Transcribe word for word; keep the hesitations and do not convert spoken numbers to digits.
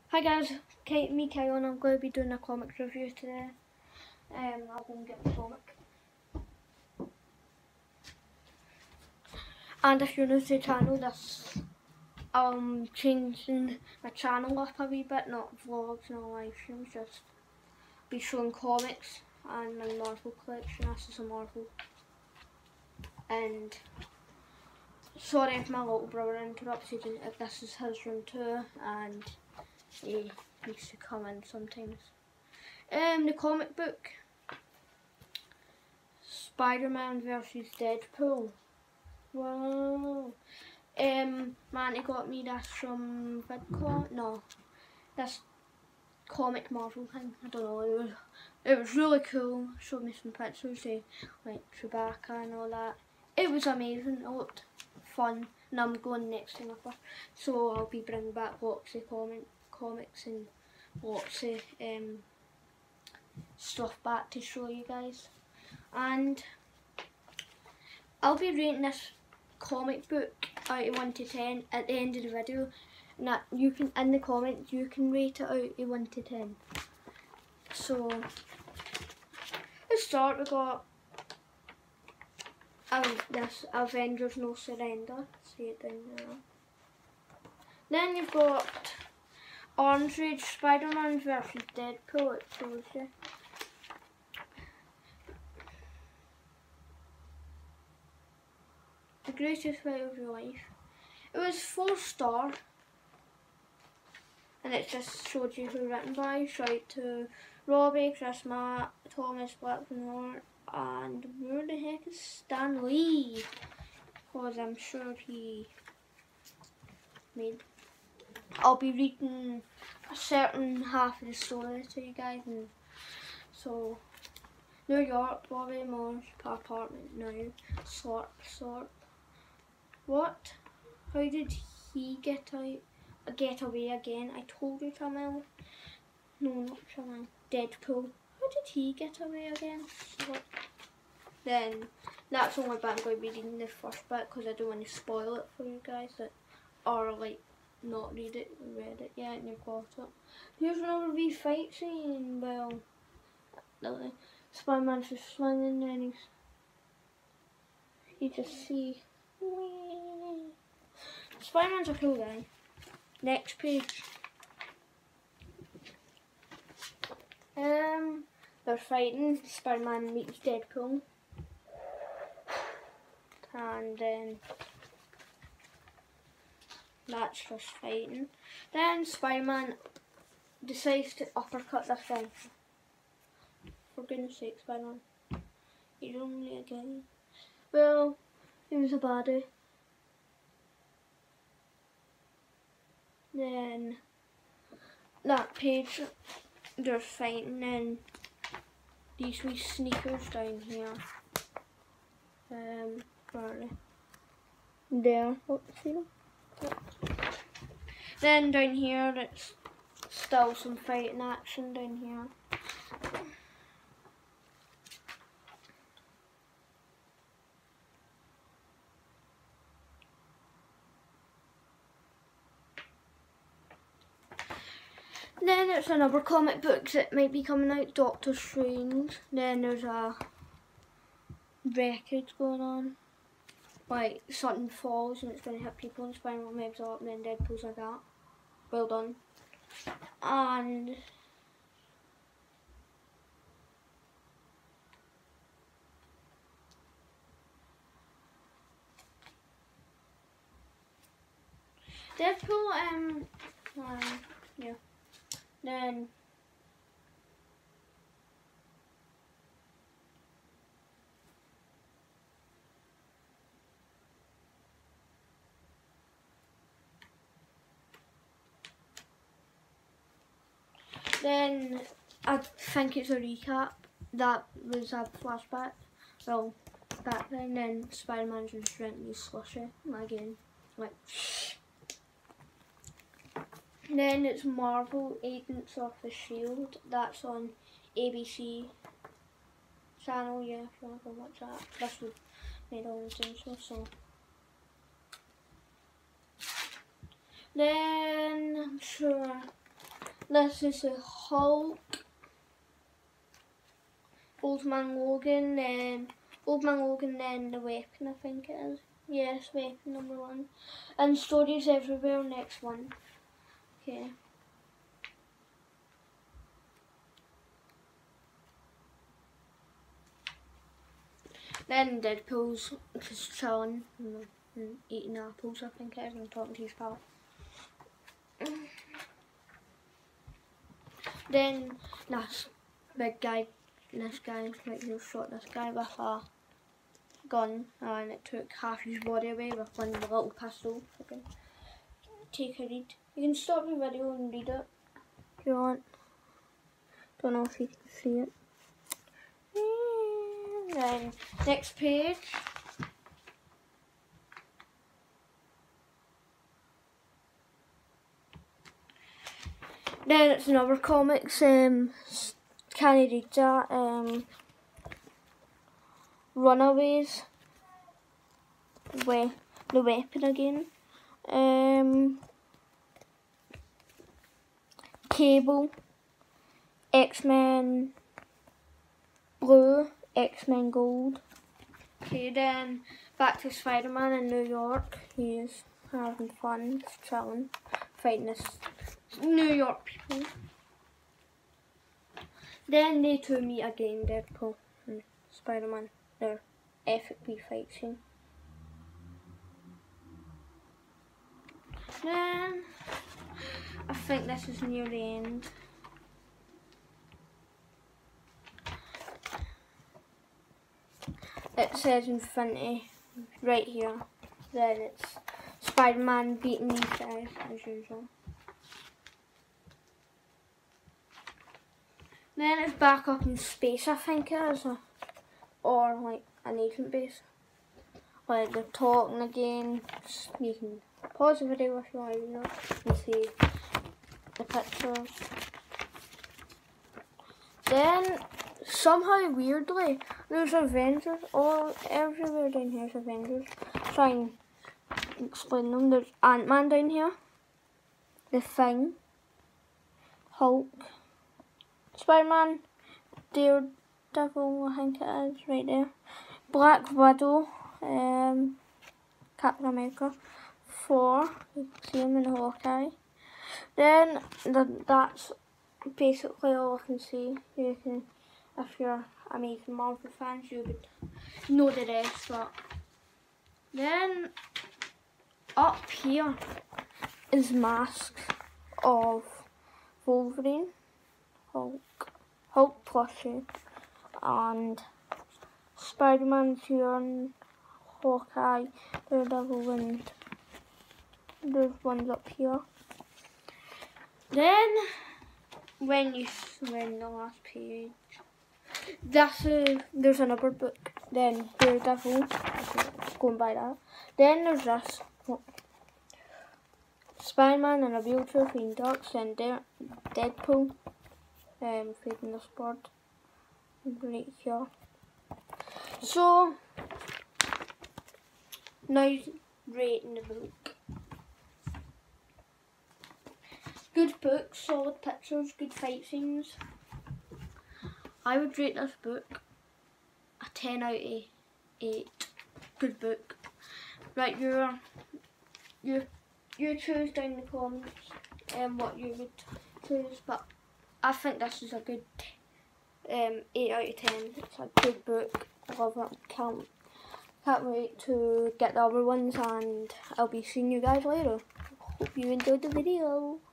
Hi guys, Kate, me Kyle, and I'm going to be doing a comic review today. Um, I'll go and get the comic. And if you're new to the channel, this I'm changing my channel up a wee bit, not vlogs, not live streams, just be showing comics and my Marvel collection. This is a Marvel. And sorry if my little brother interrupted, if this is his room too, and he needs to come in sometimes. Um, the comic book. Spider-Man versus Deadpool. Wow. Um, Manny got me this from VidCon. No, this comic Marvel thing. I don't know. It was it was really cool. Showed me some pictures of like Chewbacca and all that. It was amazing. It looked fun, and I'm going next time up. So I'll be bringing back lots of comic comics and lots of um stuff back to show you guys. And I'll be rating this comic book out of one to ten at the end of the video, and that you can, in the comments, you can rate it out of one to ten. So let's start. We got um, this Avengers No Surrender. See it down there. Then you've got Orange Age Spider-Man versus Deadpool. It shows you. The greatest fight of your life. It was four star, and it just showed you who written by. Shout out to Robbie, Chris Matt, Thomas Blackmore, and where the heck is Stan Lee? Because I'm sure he made. I'll be reading a certain half of the story to you guys, and so New York, Bobby Moore's apartment now. Sort, sort. What? How did he get out? Get away again? I told you, Jamal. No, not Jamal. Deadpool. How did he get away again? What? Then that's only bit I'm going to be reading the first bit because I don't want to spoil it for you guys that are like not read it, read it yet, and you've got it. Here's another wee fight scene. Well, the Spider-Man's just swinging and he's you just see. Spider-Man's a cool guy. Next page. Um, they're fighting. Spider-Man meets Deadpool, and then that's just fighting. Then Spider-Man decides to uppercut this guy. For goodness sake, Spider-Man, you're only a guy. Well, he was a baddie. Then that page, they're fighting, and these wee sneakers down here. Um, where there. Oh, see them? Then down here, it's still some fighting action down here. Then there's another comic book that might be coming out, Doctor Strange. Then there's a wreckage going on. Like something falls and it's going to hit people and Spider-Man moves up and then Deadpool's like that. Well done. And Deadpool, um, um yeah. Then Then I think it's a recap. That was a flashback. Well, back then, then Spider-Man's just drinking his slushy again. Like. Then it's Marvel Agents of the Shield. That's on A B C channel. Yeah, if you want to go watch that. That's what made all the things so. Then I'm sure This is the Hulk, Old Man Logan, then Old Man Logan, then the Weapon, I think it is. Yes, Weapon number one. And Stories Everywhere, next one. Okay. Then Deadpool's just chilling and, and eating apples, I think it is, and talking to his pal. Then this big guy, this guy, like he shot this guy with a gun, and it took half his body away with one little pistol. Okay. Take a read. You can stop the video and read it if you want. Don't know if you can see it. Then next page. Then it's another comics. Um, can you read that? Um, Runaways. We the Weapon again. Um, Cable. X-Men Blue. X-Men Gold. Okay, then back to Spider-Man in New York. He's having fun, chilling, fighting this New York people. Then they two meet again, Deadpool and Spider-Man. Their epic wee fight scene. Then I think this is near the end. It says Infinity right here. Then it's Spider-Man beating these guys as usual. Then it's back up in space, I think it is, or like an agent base. Like they're talking again. You can pause the video if you want to, you know, and see the pictures. Then somehow weirdly there's Avengers all everywhere down here. Is Avengers. Try and explain them. There's Ant-Man down here, The Thing, Hulk, Spider-Man, Daredevil, I think it is right there, Black Widow, um, Captain America, Thor, you can see him in Hawkeye. Then the, that's basically all I can see. You can, if you're Amazing Marvel fans, you would know the rest. But then up here is masks of Wolverine, Hulk, Hulk plushie, and Spider-Man's here, and Hawkeye, Daredevil, and there's ones up here. Then when you when the last page, that's a, there's another book. Then Daredevil, going by that. Then there's this Spider-Man and a wheelchair feeding ducks, and De Deadpool um, feeding this bird right here. So now rating the book. Good book, solid pictures, good fight scenes. I would rate this book a ten out of eight. Good book. Right, you you you choose down in the comments um, what you would choose, but I think this is a good um, eight out of ten. It's a good book. I love it. Can't can't wait to get the other ones, and I'll be seeing you guys later. Hope you enjoyed the video.